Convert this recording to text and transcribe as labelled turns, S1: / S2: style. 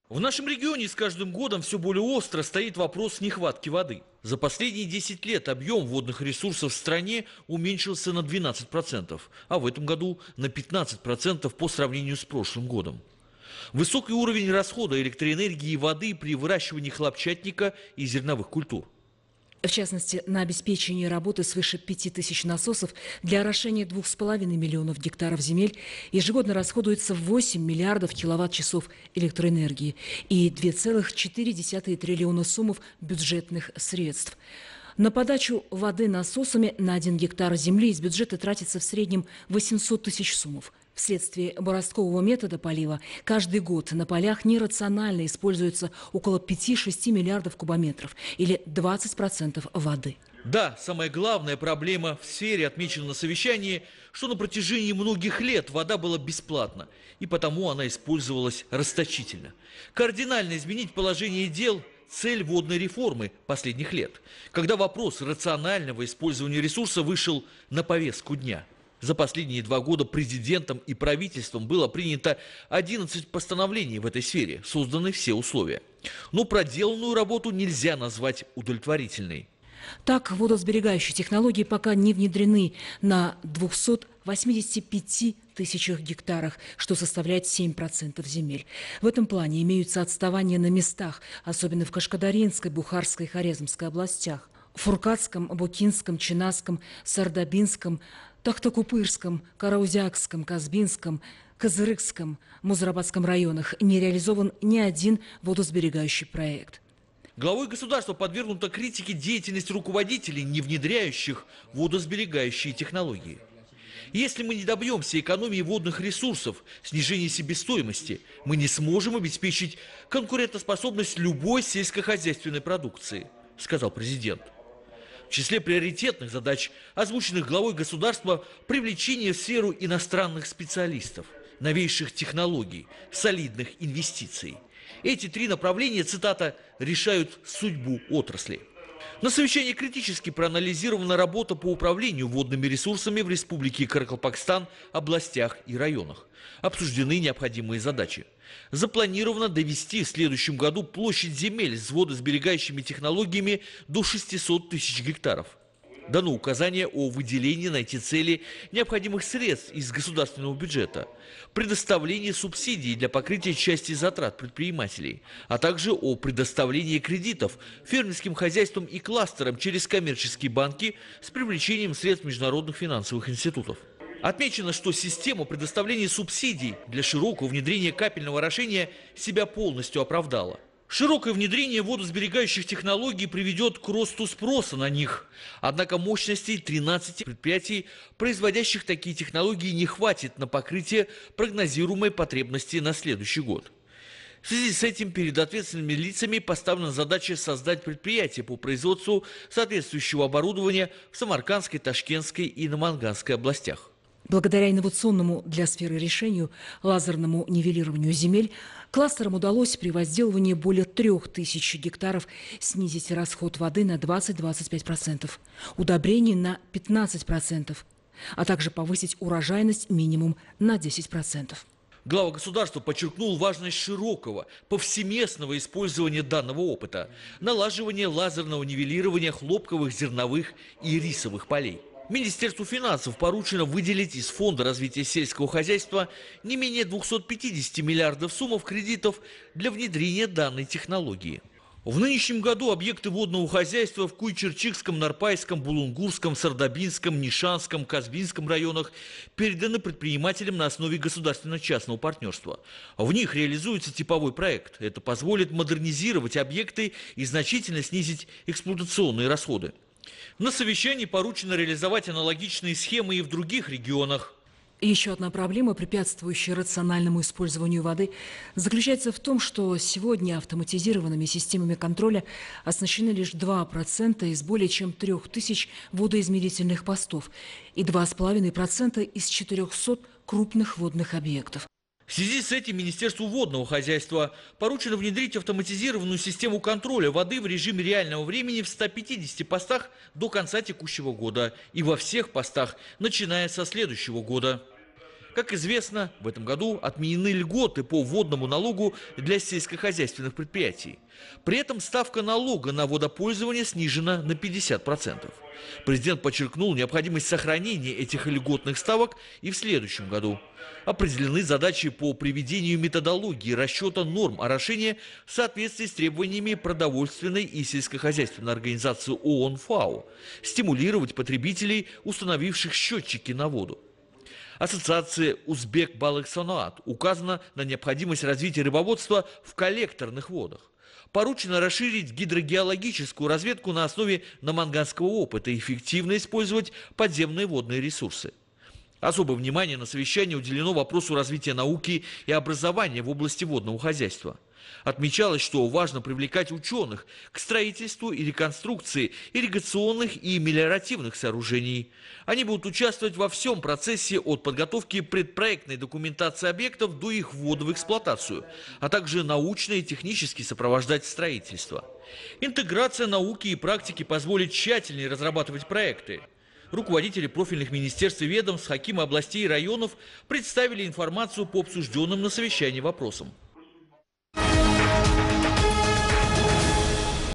S1: В нашем регионе с каждым годом все более остро стоит вопрос нехватки воды. За последние 10 лет объем водных ресурсов в стране уменьшился на 12%, а в этом году на 15% по сравнению с прошлым годом. Высокий уровень расхода электроэнергии и воды при выращивании хлопчатника и зерновых культур.
S2: В частности, на обеспечение работы свыше 5000 насосов для орошения 2,5 миллионов гектаров земель ежегодно расходуется 8 миллиардов киловатт-часов электроэнергии и 2,4 триллиона суммов бюджетных средств. На подачу воды насосами на 1 гектар земли из бюджета тратится в среднем 800 тысяч сомов. Вследствие бороздкового метода полива каждый год на полях нерационально используется около 5-6 миллиардов кубометров или 20% воды.
S1: Да, самая главная проблема в сфере отмечена на совещании, что на протяжении многих лет вода была бесплатна, и потому она использовалась расточительно. Кардинально изменить положение дел – цель водной реформы последних лет, когда вопрос рационального использования ресурса вышел на повестку дня. За последние 2 года президентом и правительством было принято 11 постановлений в этой сфере, созданы все условия. Но проделанную работу нельзя назвать удовлетворительной.
S2: Так, водосберегающие технологии пока не внедрены на 285 тысячах гектарах, что составляет 7% земель. В этом плане имеются отставания на местах, особенно в Кашкадаринской, Бухарской и Хорезмской областях. В Фуркатском, Букинском, Чинаском, Сардабинском, Тахтакупырском, Караузякском, Казбинском, Кызырыкском, Музрабадском районах не реализован ни один водосберегающий проект.
S1: Главой государства подвергнута критике деятельность руководителей, не внедряющих водосберегающие технологии. Если мы не добьемся экономии водных ресурсов, снижения себестоимости, мы не сможем обеспечить конкурентоспособность любой сельскохозяйственной продукции, сказал президент. В числе приоритетных задач, озвученных главой государства, привлечение в сферу иностранных специалистов, новейших технологий, солидных инвестиций. Эти 3 направления, цитата, решают судьбу отрасли. На совещании критически проанализирована работа по управлению водными ресурсами в Республике Каракалпакстан, областях и районах. Обсуждены необходимые задачи. Запланировано довести в следующем году площадь земель с водосберегающими технологиями до 600 тысяч гектаров. Дано указание о выделении на эти цели необходимых средств из государственного бюджета, предоставлении субсидий для покрытия части затрат предпринимателей, а также о предоставлении кредитов фермерским хозяйствам и кластерам через коммерческие банки с привлечением средств международных финансовых институтов. Отмечено, что система предоставления субсидий для широкого внедрения капельного орошения себя полностью оправдала. Широкое внедрение водосберегающих технологий приведет к росту спроса на них. Однако мощностей 13 предприятий, производящих такие технологии, не хватит на покрытие прогнозируемой потребности на следующий год. В связи с этим перед ответственными лицами поставлена задача создать предприятия по производству соответствующего оборудования в Самаркандской, Ташкентской и Наманганской областях.
S2: Благодаря инновационному для сферы решению лазерному нивелированию земель кластерам удалось при возделывании более 3000 гектаров снизить расход воды на 20-25%, удобрений на 15%, а также повысить урожайность минимум на 10%.
S1: Глава государства подчеркнул важность широкого, повсеместного использования данного опыта, налаживания лазерного нивелирования хлопковых, зерновых и рисовых полей. Министерству финансов поручено выделить из Фонда развития сельского хозяйства не менее 250 миллиардов сумм кредитов для внедрения данной технологии. В нынешнем году объекты водного хозяйства в Куйчерчикском, Нарпайском, Булунгурском, Сардабинском, Нишанском, Казбинском районах переданы предпринимателям на основе государственно-частного партнерства. В них реализуется типовой проект. Это позволит модернизировать объекты и значительно снизить эксплуатационные расходы. На совещании поручено реализовать аналогичные схемы и в других регионах.
S2: Еще одна проблема, препятствующая рациональному использованию воды, заключается в том, что сегодня автоматизированными системами контроля оснащены лишь 2% из более чем 3000 водоизмерительных постов и 2,5% из 400 крупных водных объектов.
S1: В связи с этим Министерству водного хозяйства поручено внедрить автоматизированную систему контроля воды в режиме реального времени в 150 постах до конца текущего года и во всех постах, начиная со следующего года. Как известно, в этом году отменены льготы по водному налогу для сельскохозяйственных предприятий. При этом ставка налога на водопользование снижена на 50%. Президент подчеркнул необходимость сохранения этих льготных ставок и в следующем году. Определены задачи по приведению методологии расчета норм орошения в соответствии с требованиями продовольственной и сельскохозяйственной организации ООН ФАО, стимулировать потребителей, установивших счетчики на воду. Ассоциация «Узбек-Балык-Санаат» указана на необходимость развития рыбоводства в коллекторных водах. Поручено расширить гидрогеологическую разведку на основе наманганского опыта и эффективно использовать подземные водные ресурсы. Особое внимание на совещании уделено вопросу развития науки и образования в области водного хозяйства. Отмечалось, что важно привлекать ученых к строительству и реконструкции ирригационных и мелиоративных сооружений. Они будут участвовать во всем процессе от подготовки предпроектной документации объектов до их ввода в эксплуатацию, а также научно и технически сопровождать строительство. Интеграция науки и практики позволит тщательнее разрабатывать проекты. Руководители профильных министерств и ведомств, хакимы областей и районов представили информацию по обсужденным на совещании вопросам.